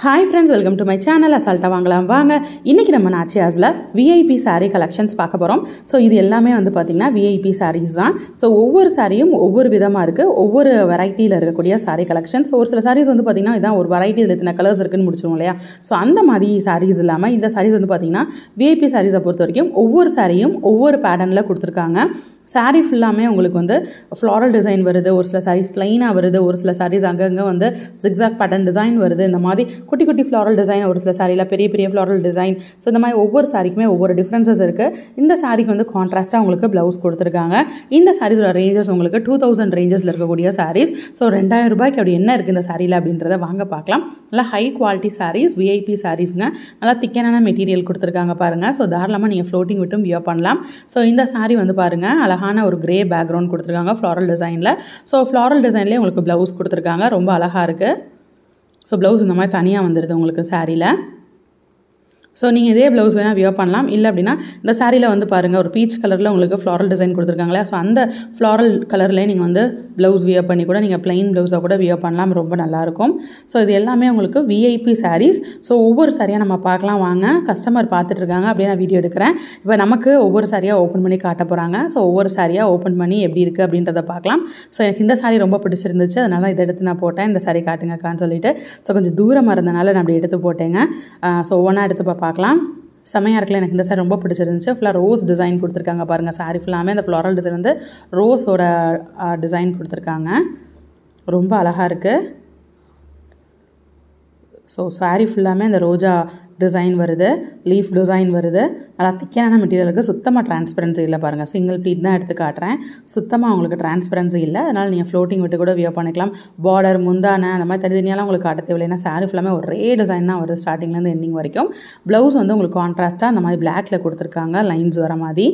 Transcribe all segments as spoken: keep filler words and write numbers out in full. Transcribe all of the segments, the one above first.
Hi friends, welcome to my channel assaltasamaikalamvaanga. இன்னைக்கு நம்ம நாச்சியாஸ்ல V I P saree collections பார்க்க போறோம். சோ இது எல்லாமே வந்து பாத்தீங்கன்னா V I P sarees தான். சோ ஒவ்வொரு சாரியும் ஒவ்வொரு விதமா இருக்கு. ஒவ்வொரு வெரைட்டில இருக்கக்கூடிய saree collections. ஒரு சில sarees வந்து பாத்தீங்கன்னா இதான் ஒரு வெரைட்டில எத்தனை கலர்ஸ் இருக்குன்னு முடிச்சிரோம் இல்லையா? சோ அந்த மாதிரி sarees இல்லாம இந்த sarees வந்து பாத்தீங்கன்னா V I P sarees பொறுத்த வரைக்கும் ஒவ்வொரு சாரியும் ஒவ்வொரு பேட்டர்ன்ல கொடுத்திருக்காங்க. சாரி ஃபுல்லாமே உங்களுக்கு வந்து ஃப்ளாரல் டிசைன் வருது, ஒரு சில சாரீஸ் பிளைனாக வருது, ஒரு சில சாரீஸ் அங்கங்கே வந்து ஜிக்ஸாக் பேட்டர்ன் டிசைன் வருது. இந்த மாதிரி குட்டி குட்டி ஃப்ளாரல் டிசைன், ஒரு சில சாரியில் பெரிய பெரிய ஃப்ளாரல் டிசைன். ஸோ இந்த மாதிரி ஒவ்வொரு சாரிக்குமே ஒவ்வொரு டிஃப்ரென்சஸ் இருக்குது. இந்த சாரிக்கு வந்து கான்ட்ராஸ்ட்டாக உங்களுக்கு ப்ளவுஸ் கொடுத்துருக்காங்க. இந்த சாரீஸோட ரேஞ்சஸ் உங்களுக்கு டூ தௌசண்ட் ரேஞ்சஸில் இருக்கக்கூடிய சாரீஸ். ஸோ ரெண்டாயிரம் ரூபாய்க்கு அப்படி என்ன இருக்குது இந்த சாரியில் அப்படின்றத வாங்க பார்க்கலாம். நல்லா high quality saris, V I P சாரீஸ்ங்க. நல்லா திக்கான மெட்டீரியல் கொடுத்துருக்காங்க பாருங்கள். ஸோ தாராளமாக நீங்கள் ஃப்ளோட்டிங் விட்டும் வியர் பண்ணலாம். ஸோ இந்த சாரீ வந்து பாருங்கள், அழகான ஒரு கிரே பேக்ரவுண்ட் கொடுத்துருக்காங்க ஃப்ளாரல் டிசைனில். ஸோ ஃப்ளாரல் டிசைன்லேயே உங்களுக்கு ப்ளவுஸ் கொடுத்துருக்காங்க, ரொம்ப அழகாக இருக்குது. ஸோ ப்ளவுஸ் இந்த மாதிரி தனியாக வந்துடுது உங்களுக்கு சாரியில். ஸோ நீங்கள் இதே ப்ளவுஸ் வேணால் வியர் பண்ணலாம். இல்லை அப்படின்னா இந்த சாரியில் வந்து பாருங்கள், ஒரு பீச் கலரில் உங்களுக்கு ஃப்ளாரல் டிசைன் கொடுத்துருக்காங்களே, ஸோ அந்த ஃப்ளாரல் கலர்லேயே நீங்கள் வந்து ப்ளவுஸ் வியர் பண்ணி கூட நீங்கள் ப்ளைன் ப்ளவுஸாக கூட வியர் பண்ணலாம், ரொம்ப நல்லாயிருக்கும். ஸோ இது எல்லாமே உங்களுக்கு V I P saris. So ஒவ்வொரு சாரியாக நம்ம பார்க்கலாம் வாங்க. கஸ்டமர் பார்த்துட்டு இருக்காங்க, அப்படியே நான் வீடியோ எடுக்கிறேன். இப்போ நமக்கு ஒவ்வொரு சாரியாக ஓப்பன் பண்ணி காட்ட போகிறாங்க. ஸோ ஒவ்வொரு சாரியாக ஓப்பன் பண்ணி எப்படி இருக்குது அப்படின்றத பார்க்கலாம். ஸோ எனக்கு இந்த சாரி ரொம்ப பிடிச்சிருந்துச்சு, அதனால இதை எடுத்து நான் போட்டேன். இந்த சாரி காட்டுங்கக்கான்னு சொல்லிட்டு. ஸோ கொஞ்சம் தூரமாக இருந்தனால நான் அப்படி எடுத்து போட்டேங்க. ஸோ ஒவ்வொன்றா எடுத்து பார்க்கலாம். செமையாக இருக்குல்ல, எனக்கு இந்த சாரி ரொம்ப பிடிச்சிருந்துச்சு. ஃபுல்லாக ரோஸ் டிசைன் கொடுத்துருக்காங்க பாருங்கள். சாரி ஃபுல்லாமே அந்த ஃப்ளாரல் டிசைன் வந்து ரோஸோட டிசைன் கொடுத்துருக்காங்க, ரொம்ப அழகாக இருக்குது. ஸோ சாரி ஃபுல்லாமே அந்த ரோஜா டிசைன் வருது, லீஃப் டிசைன் வருது. நல்லா திக்கான மெட்டீரியலுக்கு சுத்தமாக டிரான்ஸ்பரன்சி இல்லை பாருங்கள். சிங்கிள் ப்ளீட் தான் எடுத்து காட்டுறேன், சுத்தமாக உங்களுக்கு டிரான்ஸ்பரன்சி இல்லை. அதனால் நீங்கள் ஃப்ளோட்டிங் விட்டு கூட வியர் பண்ணிக்கலாம். பார்டர் முந்தானை அந்த மாதிரி தனித்தனியாலாம் உங்களுக்கு காட்ட தேவையில்லை. ஏன்னா சாரி ஃபுல்லாமே ஒரே டிசைன் தான் வருது ஸ்டார்டிங்லேருந்து எண்டிங் வரைக்கும். ப்ளவுஸ் வந்து உங்களுக்கு கான்ட்ராஸ்ட்டாக அந்த மாதிரி பிளாக்ல கொடுத்துருக்காங்க, லைன்ஸ் வர மாதிரி.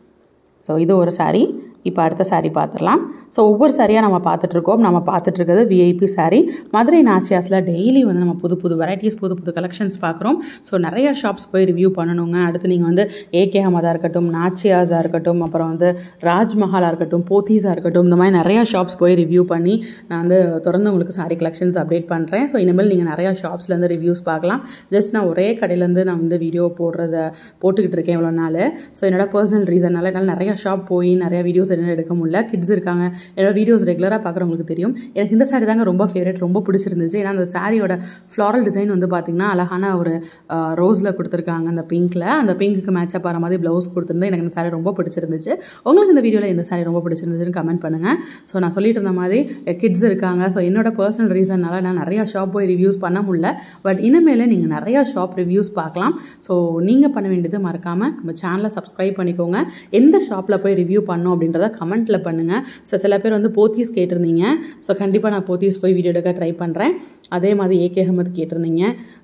ஸோ இது ஒரு சாரி. இப்போ அடுத்த சாரீ பார்த்துடலாம். ஸோ ஒவ்வொரு சாரியாக நம்ம பார்த்துட்ருக்கோம். நம்ம பார்த்துட்ருக்கிறது V I P sari. Madurai நாச்சியாஸில் டெய்லி வந்து நம்ம புது புது வெரைட்டிஸ், புது புது கலெக்ஷன்ஸ் பார்க்குறோம். ஸோ நிறையா ஷாப்ஸ் போய் ரிவ்யூ பண்ணணுங்க. அடுத்து நீங்கள் வந்து ஏகே அகமதாக இருக்கட்டும், நாச்சியாஸாக இருக்கட்டும், அப்புறம் வந்து ராஜ்மஹாலாக இருக்கட்டும், போத்தீஸாக இருக்கட்டும், இந்த மாதிரி நிறையா ஷாப்ஸ் போய் ரிவ்யூ பண்ணி நான் வந்து தொடர்ந்து உங்களுக்கு சாரீ கலெக்ஷன்ஸ் அப்டேட் பண்ணுறேன். ஸோ இனிமேல் நீங்கள் நிறையா ஷாப்ஸ்லேருந்து ரிவ்யூஸ் பார்க்கலாம். ஜஸ்ட் நான் ஒரே கடையிலேருந்து நான் வந்து வீடியோ போடுறத போட்டுக்கிட்டு இருக்கேன் இவ்வளோ நாள். ஸோ என்னோட பர்சனல் ரீசன்னால என்னால் நிறையா ஷாப் போய் நிறையா வீடியோஸ் என்ன எடுக்க முடியல. கிட்ஸ் இருக்காங்க, என்னோட வீடியோஸ் ரெகுலராக பார்க்குறவங்களுக்கு தெரியும். எனக்கு இந்த சாரி தாங்க ரொம்ப ஃபேவரட், ரொம்ப பிடிச்சிருந்துச்சு. ஏன்னா அந்த சாரியோட ஃப்ளாரல் டிசைன் வந்து பார்த்திங்கன்னா அழகான ஒரு ரோஸில் கொடுத்துருக்காங்க, அந்த பிங்க்கில். அந்த பிங்க்குக்கு மேட்சாக பாரு மாதிரி ப்ளவுஸ் கொடுத்துருந்து எனக்கு இந்த சாரி ரொம்ப பிடிச்சிருந்துச்சு. உங்களுக்கு இந்த வீடியோவில் இந்த சாரி ரொம்ப பிடிச்சிருந்துச்சுன்னு கமெண்ட் பண்ணுங்கள். ஸோ நான் சொல்லிட்டு இருந்த மாதிரி கிட்ஸ் இருக்காங்க. ஸோ என்னோட பர்சனல் ரீசன்னால நான் நிறையா ஷாப் போய் ரிவ்யூஸ் பண்ண முடியல. பட் இனிமேல் நீங்கள் நிறையா ஷாப் ரிவ்யூஸ் பார்க்கலாம். ஸோ நீங்கள் பண்ண வேண்டியது மறக்காமல் நம்ம சேனலை சப்ஸ்கிரைப் பண்ணிக்கோங்க. எந்த ஷாப்பில் போய் ரிவ்யூ பண்ணோம் அப்படின்றத கமெண்ட்டில் பண்ணுங்கள். ஸோ சில பேர் வந்து போத்தீஸ் கேட்டிருந்தீங்க. ஸோ கண்டிப்பாக நான் போத்தீஸ் போய் வீடியோ எடுக்க ட்ரை பண்ணுறேன். அதே மாதிரி ஏகே அகமது கேட்டிருந்தீங்க,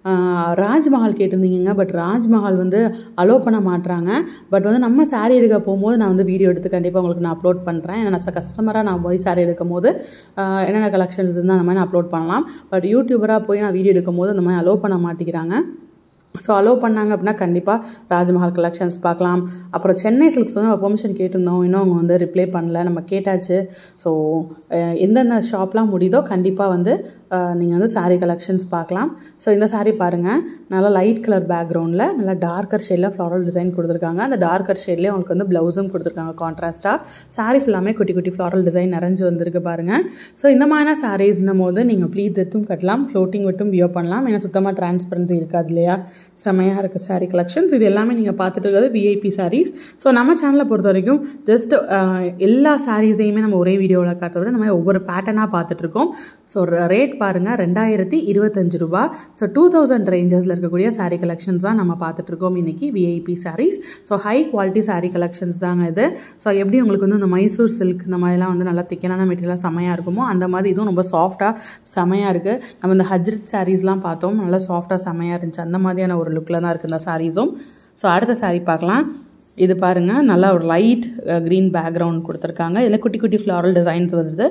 ராஜ்மஹால் கேட்டிருந்தீங்க. பட் ராஜ்மஹால் வந்து அலோ பண்ண மாட்டுறாங்க. பட் வந்து நம்ம சாரீ எடுக்க போகும்போது நான் வந்து வீடியோ எடுத்து கண்டிப்பாக உங்களுக்கு நான் அப்லோட் பண்ணுறேன். ஏன்னா நான் கஸ்டமராக நான் போய் சாரீ எடுக்கும் போது என்னென்ன கலெக்ஷன்ஸ் இருந்தால் அந்த மாதிரி நான் அப்லோட் பண்ணலாம். பட் யூடியூபராக போய் நான் வீடியோ எடுக்கும் போது அந்த மாதிரி அலோ பண்ண மாட்டேங்கிறாங்க. ஸோ அலோவ் பண்ணாங்க அப்படின்னா கண்டிப்பாக ராஜ்மஹால் கலெக்ஷன்ஸ் பார்க்கலாம். அப்புறம் சென்னை சில்க்ஸ் வந்து பெர்மிஷன் கேட்டிருந்தோம், இன்னும் அவங்க வந்து ரிப்ளை பண்ணல, நம்ம கேட்டாச்சு. ஸோ எந்தெந்த ஷாப்லாம் முடியுதோ கண்டிப்பாக வந்து நீங்கள் வந்து சாரீ கலெக்ஷன்ஸ் பார்க்கலாம். ஸோ இந்த சாரீ பாருங்கள், நல்லா லைட் கலர் பேக்ரவுண்டில் நல்லா டார்க்கர் ஷேடில் ஃப்ளாரல் டிசைன் கொடுத்துருக்காங்க. அந்த டார்க்கர் ஷேட்லேயே உங்களுக்கு வந்து ப்ளவுஸும் கொடுத்துருக்காங்க கான்ட்ராஸ்ட்டாக. சாரீ ஃபுல்லாமே குட்டி குட்டி ஃப்ளாரல் டிசைன் நிறைஞ்சு வந்திருக்கு பாருங்கள். ஸோ இந்த மாதிரியான சாரீஸ்னும் போது நீங்கள் ப்ளீட்ஸ் எடுத்தும் கட்டலாம், ஃப்ளோட்டிங் விட்டும் வியர் பண்ணலாம். ஏன்னா சுத்தமாக டிரான்ஸ்பரன்சி இருக்காது இல்லையா? செமையாக இருக்குது சாரீ கலெக்ஷன்ஸ். இது எல்லாமே நீங்கள் பார்த்துட்டு இருக்கிறது V I P saris. So நம்ம சேனலை பொறுத்த வரைக்கும் ஜஸ்ட் எல்லா சாரீஸையுமே நம்ம ஒரே வீடியோவில் காட்டுறது, நம்ம ஒவ்வொரு பேட்டர்னாக பார்த்துட்ருக்கோம். ஸோ ரேட் பாருங்கள், ரெண்டாயிரத்தி இருபத்தஞ்சு ரூபா. ஸோ டூ தௌசண்ட் ரேஞ்சஸில் இருக்கக்கூடிய சாரீ கலெக்ஷன்ஸ் தான் நம்ம பார்த்துட்ருக்கோம் இன்றைக்கி V I P saris. So high quality sari collections தாங்க இது. ஸோ எப்படி உங்களுக்கு வந்து இந்த மைசூர் சில்க் இந்த மாதிரிலாம் வந்து நல்லா திக்கான மெட்டீரியலாக செமையாக இருக்குமோ அந்த மாதிரி இதுவும் ரொம்ப சாஃப்டாக செமையாக இருக்குது. நம்ம இந்த ஹஜ்ரத் சாரீஸ்லாம் பார்த்தோம், நல்லா சாஃப்டாக செமையாக இருந்துச்சு. அந்த மாதிரியான ஒரு லுக்கில் தான் இருக்குது இந்த சாரீஸும். ஸோ அடுத்த சாரீ பார்க்கலாம். இது பாருங்கள், நல்லா ஒரு லைட் க்ரீன் பேக்ரவுண்ட் கொடுத்துருக்காங்க. இதில் குட்டி குட்டி ஃப்ளாரல் டிசைன்ஸ் வருது.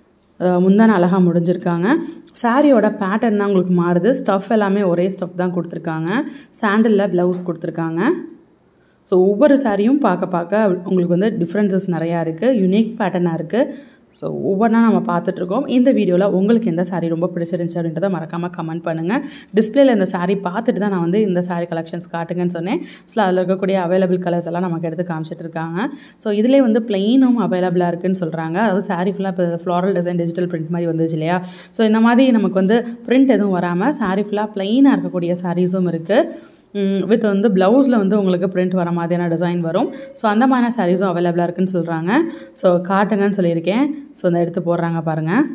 முந்தான அழகாக முடிஞ்சிருக்காங்க. சாரியோட பேட்டர்ன் தான் உங்களுக்கு மாறுது. ஸ்டஃப் எல்லாமே ஒரே ஸ்டஃப் தான் கொடுத்துருக்காங்க. சாண்டலில் ப்ளவுஸ் கொடுத்துருக்காங்க. ஸோ ஒவ்வொரு சாரியும் பார்க்க பார்க்க உங்களுக்கு வந்து டிஃப்ரென்சஸ் நிறையா இருக்குது, யூனிக் பேட்டர்னாக இருக்குது. ஸோ ஒவ்வொன்றா நம்ம பார்த்துட்ருக்கோம். இந்த வீடியோவில் உங்களுக்கு எந்த சாரீ ரொம்ப பிடிச்சிருந்துச்சு அப்படின்றத மறக்காமல் கமெண்ட் பண்ணுங்கள். டிஸ்பிளேல இந்த சாரீ பார்த்துட்டு தான் நான் வந்து இந்த சாரீ கலெக்ஷன்ஸ் காட்டுங்கன்னு சொன்னேன். ஸோ அதில் இருக்கக்கூடிய அவைலபிள் கலர்ஸ் எல்லாம் நமக்கு எடுத்து காமிச்சிட்டு இருக்காங்க. ஸோ இதிலே வந்து பிளெயினும் அவைலபிளாக இருக்குன்னு சொல்கிறாங்க. அதாவது சாரீ ஃபுல்லாக இப்போ ஃப்ளாரல் டிசைன் டிஜிட்டல் பிரிண்ட் மாதிரி வந்துச்சு இல்லையா. ஸோ இந்த மாதிரி நமக்கு வந்து பிரிண்ட் எதுவும் வராமல் சாரீ ஃபுல்லாக பிளெயினாக இருக்கக்கூடிய சாரீஸும் இருக்குது. வித் வந்து ப்ளவுஸில் வந்து உங்களுக்கு பிரிண்ட் வர மாதிரியான டிசைன் வரும். ஸோ அந்த மாதிரியான சாரீஸும் அவைலபிளாக இருக்குன்னு சொல்கிறாங்க. ஸோ காட்டுங்கன்னு சொல்லியிருக்கேன். ஸோ இந்த எடுத்து போடுறாங்க பாருங்கள்.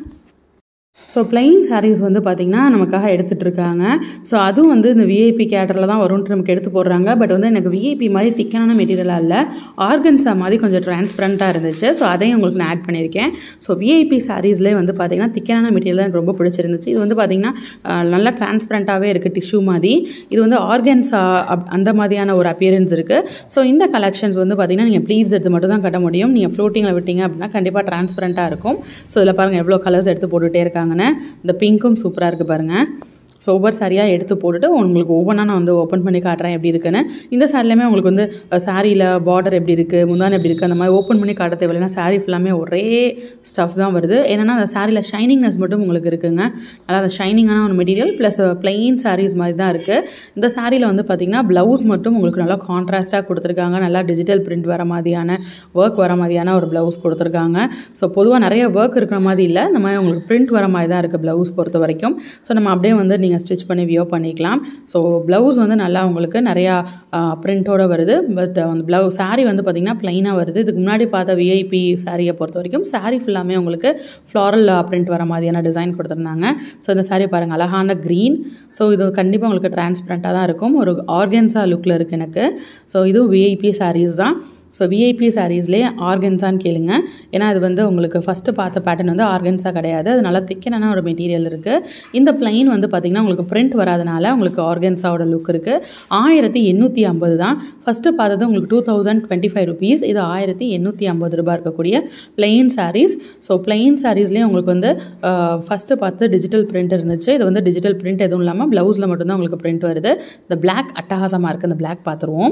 ஸோ பிளெயின் சாரீஸ் வந்து பார்த்திங்கன்னா நமக்காக எடுத்துகிட்டு இருக்காங்க. ஸோ அதுவும் வந்து இந்த விஐபி கேட்டரில் தான் வரும்ன்ட்டு நமக்கு எடுத்து போடுறாங்க. பட் வந்து எனக்கு விஐபி மாதிரி திக்கான மெட்டீரியலாக இல்லை, ஆர்கன்ஸா மாதிரி கொஞ்சம் டிரான்ஸ்பரண்ட்டாக இருந்துச்சு. ஸோ அதையும் உங்களுக்கு நான் ஆட் பண்ணியிருக்கேன். ஸோ விஐபி சாரீஸ்லேயே வந்து பார்த்திங்கன்னா திக்கான மெட்டீரியல் தான் எனக்கு ரொம்ப பிடிச்சிருந்துச்சு. இது வந்து பார்த்திங்கன்னா நல்லா டிரான்ஸ்பரண்ட்டாகவே இருக்குது, டிஷ்யூ மாதிரி. இது வந்து ஆர்கன்ஸா அப் அந்த மாதிரியான ஒரு அப்பியரன்ஸ் இருக்குது. ஸோ இந்த கலெக்ஷன்ஸ் வந்து பார்த்திங்கன்னா நீங்கள் ப்ளீட்ஸ் எடுத்து மட்டும் தான் கட்ட முடியும். நீங்கள் ஃப்ளோட்டிங்கில் விட்டீங்க அப்படின்னா கண்டிப்பாக டிரான்ஸ்பரண்ட்டாக இருக்கும். ஸோ இதில் பாருங்கள் எவ்வளோ கலர்ஸ் எடுத்து போட்டுகிட்டே இருக்காங்க. இந்த பிங்க்கும் சூப்பராக இருக்குது பாருங்கள். ஸோ ஒவ்வொரு சாரியாக எடுத்து போட்டுட்டு உங்களுக்கு ஒவ்வொன்றா நான் வந்து ஓப்பன் பண்ணி காட்டுறேன் எப்படி இருக்குன்னு. இந்த சாரிலையுமே உங்களுக்கு வந்து சாரியில் பார்டர் எப்படி இருக்குது, முந்தான எப்படி இருக்குது, அந்த மாதிரி ஓப்பன் பண்ணி காட்ட தேவையில்லைன்னா சாரீ ஃபுல்லாமே ஒரே ஸ்டஃப் தான் வருது. ஏன்னா அந்த சாரியில் ஷைனிங்னஸ் மட்டும் உங்களுக்கு இருக்குங்க. நல்லா அந்த ஷைனிங்கான ஒரு மெட்டீரியல் ப்ளஸ் பிளெயின் சாரீஸ் மாதிரி தான் இருக்குது. இந்த சாரியில் வந்து பார்த்திங்கன்னா ப்ளவுஸ் மட்டும் உங்களுக்கு நல்லா கான்ட்ராஸ்ட்டாக கொடுத்துருக்காங்க. நல்லா டிஜிட்டல் பிரிண்ட் வர மாதிரியான ஒர்க் வர மாதிரியான ஒரு ப்ளவுஸ் கொடுத்துருக்காங்க. ஸோ பொதுவாக நிறைய ஒர்க் இருக்கிற மாதிரி இல்லை, இந்த மாதிரி உங்களுக்கு பிரிண்ட் வர மாதிரி தான் இருக்குது ப்ளவுஸ் பொறுத்த வரைக்கும். ஸோ நம்ம அப்படியே வந்து நீங்கள் ஸ்டிச் பண்ணி வியோ பண்ணிக்கலாம். ஸோ ப்ளவுஸ் வந்து நல்லா உங்களுக்கு நிறையா பிரிண்டோடு வருது. பட் அந்த ப்ளவு சாரீ வந்து பார்த்திங்கன்னா ப்ளைனாக வருது. இதுக்கு முன்னாடி பார்த்த விஐபி சாரியை பொறுத்த வரைக்கும் சாரீ ஃபுல்லாமே உங்களுக்கு ஃப்ளாரல் பிரிண்ட் வர மாதிரியான டிசைன் கொடுத்துருந்தாங்க. ஸோ இந்த சாரீ பாருங்கள், அழகான க்ரீன். ஸோ இது கண்டிப்பாக உங்களுக்கு டிரான்ஸ்பரண்ட்டாக தான் இருக்கும். ஒரு ஆர்கன்ஸா லுக்கில் இருக்குது எனக்கு. ஸோ இதுவும் விஐபி சாரீஸ் தான். ஸோ விஐபி சாரீஸ்லேயே ஆர்கன்ஸான்னு கேளுங்க. ஏன்னா அது வந்து உங்களுக்கு ஃபஸ்ட்டு பார்த்த பேட்டர்ன் வந்து ஆர்கன்ஸா கிடையாது, அது நல்லா திக்கனான ஒரு மெட்டீரியல் இருக்குது. இந்த பிளைன் வந்து பார்த்திங்கன்னா உங்களுக்கு பிரிண்ட் வராதனால உங்களுக்கு ஆர்கன்ஸாவோட லுக் இருக்குது. ஆயிரத்தி எண்ணூற்றி ஐம்பது தான். ஃபஸ்ட்டு பார்த்தது உங்களுக்கு two thousand twenty five rupees. இது ஆயிரத்தி எண்ணூற்றி ஐம்பது ரூபாய் இருக்கக்கூடிய பிளெயின் சாரீஸ். ஸோ பிளெயின் சாரீஸ்லேயே உங்களுக்கு வந்து ஃபஸ்ட்டு பார்த்து டிஜிட்டல் பிரிண்ட் இருந்துச்சு. இது வந்து டிஜிட்டல் பிரிண்ட் எதுவும் இல்லாமல் ப்ளவுஸில் மட்டும்தான் உங்களுக்கு பிரிண்ட் வருது. இந்த பிளாக் அட்டகாசமாக இருக்குது. இந்த பிளாக் பார்த்துருவோம்.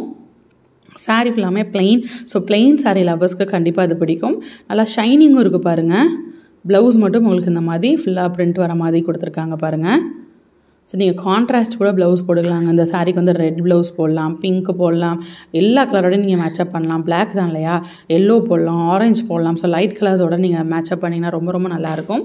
சாரீ ஃபுல்லாமே பிளெயின். ஸோ பிளெயின் சாரீ லவர்ஸ்க்கு கண்டிப்பாக இது பிடிக்கும். நல்லா ஷைனிங்கும் இருக்குது பாருங்கள். ப்ளவுஸ் மட்டும் உங்களுக்கு இந்த மாதிரி ஃபுல்லாக பிரிண்ட் வர மாதிரி கொடுத்துருக்காங்க பாருங்கள். ஸோ நீங்கள் கான்ட்ராஸ்ட் கூட ப்ளவுஸ் போடலாங்க. இந்த சாரீக்கு வந்து ரெட் ப்ளவுஸ் போடலாம், பிங்க் போடலாம், எல்லா கலரோடையும் நீங்கள் மேட்சப் பண்ணலாம். பிளாக் தான் இல்லையா, எல்லோ போடலாம், ஆரஞ்சு போடலாம். ஸோ லைட் கலர்ஸோட நீங்கள் மேட்சப் பண்ணிங்கன்னா ரொம்ப ரொம்ப நல்லாயிருக்கும்.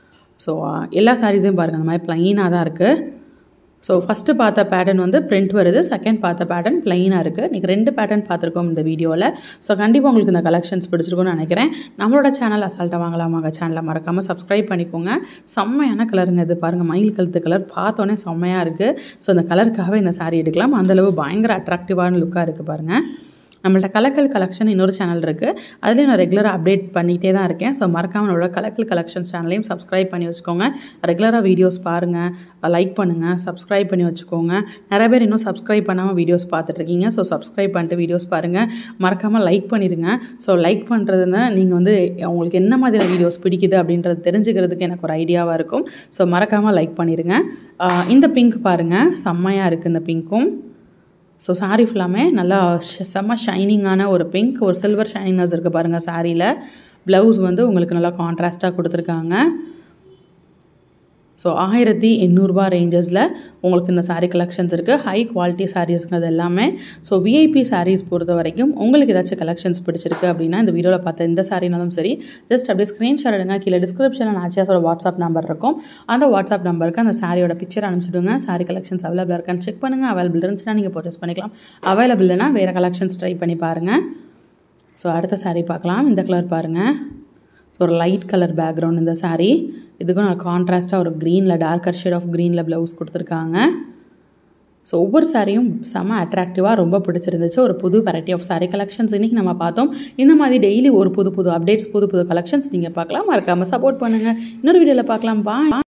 ஸோ எல்லா சாரீஸையும் பாருங்கள், அந்த மாதிரி ப்ளைனாக தான் இருக்குது. ஸோ ஃபஸ்ட்டு பார்த்த பேட்டர்ன் வந்து பிரிண்ட் வருது, செகண்ட் பார்த்த பேட்டர்ன் ப்ளைனாக இருக்குது. நீங்கள் ரெண்டு பேட்டர்ன் பார்த்துருக்கோம் இந்த வீடியோவில். ஸோ கண்டிப்பாக உங்களுக்கு இந்த கலெக்ஷன்ஸ் பிடிச்சிருக்கும்னு நினைக்கிறேன். நம்மளோட சேனல் அசால்ட்டாக வாங்கலாமாங்க சேனலை மறக்காமல் சப்ஸ்கிரைப் பண்ணிக்கோங்க. செம்மையான கலருங்க இது பாருங்கள், மயில் கழுத்து கலர் பார்த்தோன்னே செம்மையாக இருக்குது. ஸோ இந்த கலருக்காகவே இந்த சாரீ எடுக்கலாம். அந்தளவு பயங்கர அட்ராக்டிவான லுக்காக இருக்குது பாருங்கள். நம்மள்ட்ட கலக்கல் கலெக்ஷன் இன்னொரு சேனல் இருக்குது, அதுலேயும் நான் ரெகுலராக அப்டேட் பண்ணிகிட்டே தான் இருக்கேன். ஸோ மறக்காமல் நம்மளோட கலக்கல் கலெக்ஷன்ஸ் சேனலையும் சப்ஸ்கிரைப் பண்ணி வச்சுக்கோங்க. ரெகுலராக வீடியோஸ் பாருங்கள், லைக் பண்ணுங்கள், சப்ஸ்கிரைப் பண்ணி வச்சுக்கோங்க. நிறைய பேர் இன்னும் சப்ஸ்கிரைப் பண்ணாமல் வீடியோஸ் பார்த்துட்ருக்கீங்க. ஸோ சப்ஸ்கிரைப் பண்ணிட்டு வீடியோஸ் பாருங்கள், மறக்காமல் லைக் பண்ணிடுங்க. ஸோ லைக் பண்ணுறதுன்னா நீங்கள் வந்து உங்களுக்கு என்ன மாதிரியான வீடியோஸ் பிடிக்குது அப்படின்றது தெரிஞ்சுக்கிறதுக்கு எனக்கு ஒரு ஐடியாவாக இருக்கும். ஸோ மறக்காமல் லைக் பண்ணிடுங்க. இந்த பிங்க் பாருங்கள், செம்மையாக இருக்குது இந்த பிங்க்கும். ஸோ சாரீ ஃபுல்லாமே நல்லா செம்ம ஷைனிங்கான ஒரு பிங்க், ஒரு சில்வர் ஷைனிங்னஸ் இருக்குது பாருங்கள் சாரியில். ப்ளவுஸ் வந்து உங்களுக்கு நல்லா கான்ட்ராஸ்ட்டாக கொடுத்துருக்காங்க. ஸோ ஆயிரத்தி எண்ணூறுபா ரேஞ்சஸில் உங்களுக்கு இந்த சாரீ கலெக்ஷன்ஸ் இருக்குது. ஹை குவாலிட்டி சாரீஸுங்கிறது எல்லாமே. ஸோ விஐபி சாரீஸ் பொறுத்த வரைக்கும் உங்களுக்கு ஏதாச்சும் கலெக்ஷன்ஸ் பிடிச்சிருக்கு அப்படின்னா இந்த வீடியோவில் பார்த்த இந்த சாரீனாலும் சரி, ஜஸ்ட் அப்படியே ஸ்க்ரீன்ஷாட் எடுங்க. கீழே டிஸ்கிரிப்ஷனில் நாச்சியாஸோட வாட்ஸ்அப் நம்பர் இருக்கும். அந்த வாட்ஸ்அப் நம்பருக்கு அந்த சாரியோட பிக்சர் அனுப்பிச்சிடுங்க. சாரீ கலெக்ஷன்ஸ் அவைலபிளாக இருக்கான்னு செக் பண்ணுங்கள். அவைலபிள் இருந்துச்சுன்னா நீங்கள் பர்ச்சேஸ் பண்ணிக்கலாம். அவைலபிள் இல்லைனா வேறு கலெக்ஷன்ஸ் ட்ரை பண்ணி பாருங்கள். ஸோ அடுத்த சாரீ பார்க்கலாம். இந்த கலர் பாருங்கள். ஸோ ஒரு லைட் கலர் பேக்ரவுண்ட் இந்த சாரீ. இதுக்கும் நான் கான்ட்ராஸ்ட்டாக ஒரு க்ரீனில் டார்க்கர் ஷேட் ஆஃப் க்ரீனில் ப்ளவுஸ் கொடுத்துருக்காங்க. ஸோ ஒவ்வொரு சாரியும் செம்ம அட்ராக்டிவாக ரொம்ப பிடிச்சிருந்துச்சு. ஒரு புது வெரைட்டி ஆஃப் சாரீ கலெக்ஷன்ஸ் இன்றைக்கி நம்ம பார்த்தோம். இந்த மாதிரி டெய்லி ஒரு புது புது அப்டேட்ஸ், புது புது கலெக்ஷன்ஸ் நீங்கள் பார்க்கலாம். மறக்காமல் சப்போர்ட் பண்ணுங்கள். இன்னொரு வீடியோவில் பார்க்கலாம். பாய்.